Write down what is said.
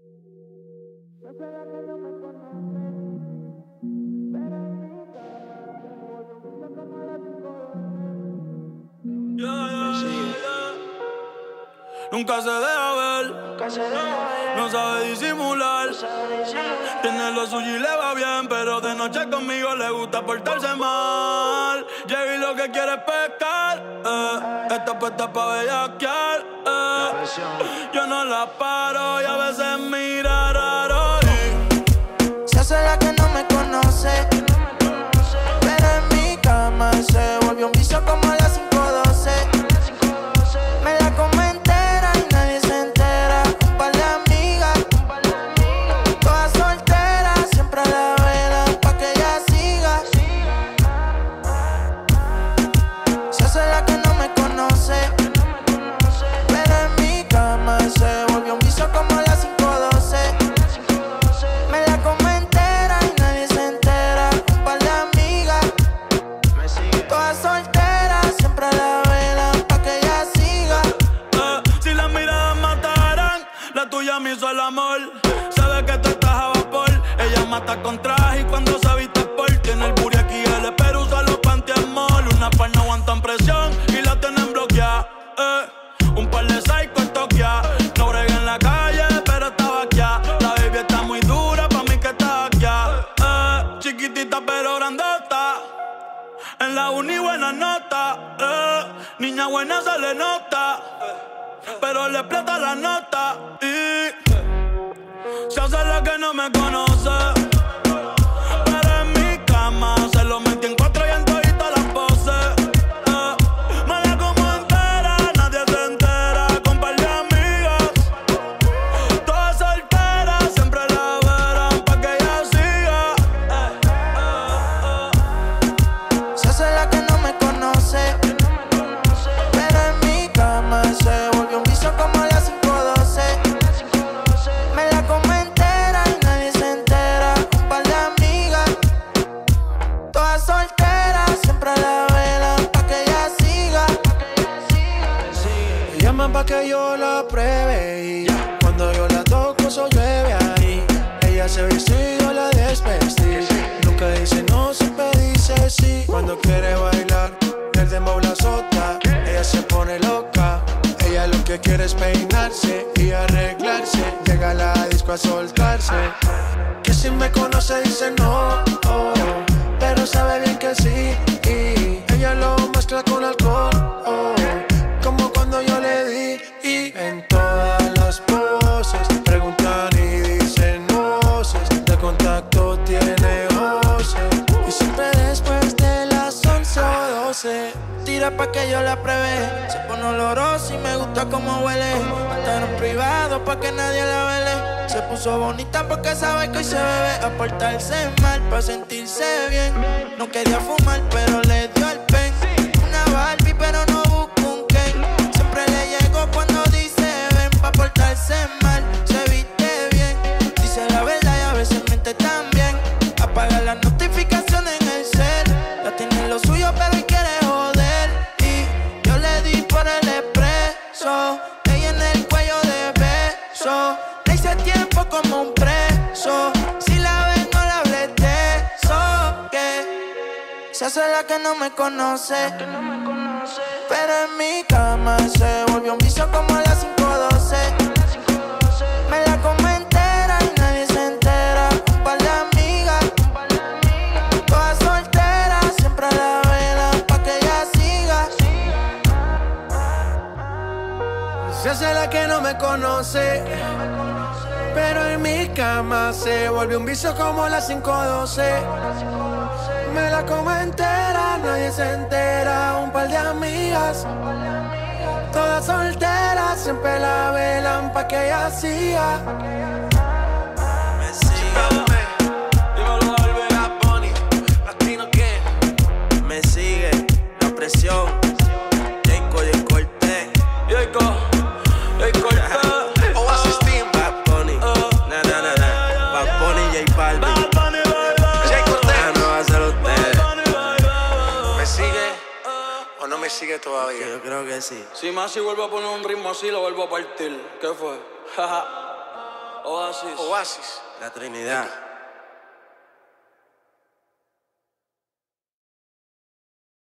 Nunca se deja ver, no sabe disimular. Tiene lo suyo y le va bien, pero de noche conmigo le gusta portarse mal. Llegué y lo que quiere es pescar, está puesta pa' bellaquear, Yo no la paro y a veces mira raro y se hace la que no me conoce, pero en mi cama se volvió un vicio como a las 5:12. Me la como entera y nadie se entera. Un par de amigas, todas solteras, siempre a la vela pa' que ella siga. Se hace la que no me conoce, pero en mi cama se volvió un vicio como a las 5:12. Me la como entera y nadie se entera. Un par de amigas, todas solteras, siempre a la vela pa' que ella siga. Si las miradas mataran, la tuya me hizo el amor. Sabe que tú estás a vapor. Ella mata con traje y cuando se viste sport. Tiene el booty aquí, el pero usa los panty-amol. Una par no aguantan presión y la tienen bloqueada. Un par de psycho en Tokia. No bregué en la calle, pero estaba aquí. La baby está muy dura, pa' mí que está aquí. Chiquitita pero grandota. En la uni buena nota. Niña buena se le nota, pero le explota la nota y se hace la que no me conoce. Pero en mi cama se lo metí en 4 y en todita las poses. Me la como entera, nadie se entera. Con par de amigas, todas solteras, siempre la verán pa' que ella siga. Se hace la que no me conoce, pero en mi cama se volvió un vicio como a las 5:12. Me la como entera y nadie se entera. Un par de amigas, todas solteras, siempre a la vela pa' que ella siga. Me llaman pa' que yo la pruebe y cuando yo la toco eso llueve ahí. Ella se viste y yo la desvestí. Nunca dice no, siempre dice sí. Cuando quiere bailar, el dembow la azota. Ella se pone loca. Ella lo que quiere es peinarse y arreglarse. Llega a la disco a soltarse. Que si me conoce dice no, oh, pero sabe bien que sí. Y ella lo mezcla con alcohol, oh, como cuando yo le di. Y en todas las poses preguntan y dicen voces. De contacto tiene voces. Y siempre después de las 11 o 12 Tira pa' que yo la pruebe. Se pone olorosa y me gusta como huele. Hasta en privado pa' que nadie la vele. Se puso bonita porque sabe que hoy se bebe. A portarse mal pa' sentirse bien. No quería fumar pero le dio el pen. Una Barbie pero no busca un Ken. Siempre le llego cuando dice ven. Pa' portarse mal, se viste bien. Dice la verdad y a veces miente también. Apaga las notificaciones en el cel. La tiene en lo suyo pero hoy quiere joder. Y yo le di por el expreso. Ella en el cuello de beso. Le hice tiempo como un preso. Si la ves no la hables de eso. Que se hace la que no me conoce, pero en mi cama se volvió un vicio como a las 5:12. Me la como entera y nadie se entera. Un par de amigas, todas solteras, siempre a la vela pa' que ella siga. se hace la que no me conoce, pero en mi cama se volvió un vicio como las 5:12. Me la como entera, nadie se entera. Un par de amigas, todas solteras, siempre la velan pa' que ella siga. Me sigue, dímelo Albert, Bad Bunny, Latino que me sigue, la presión, Jayco y el Cortez, Oasis Team, Bad Bunny, Bad Bunny, J Balvin, Jay Cortez, no va a ser ustedes. ¿Me sigue o no me sigue todavía? Yo creo que sí. Si más si vuelvo a poner un ritmo así, lo vuelvo a partir. ¿Qué fue? Oasis, la Trinidad.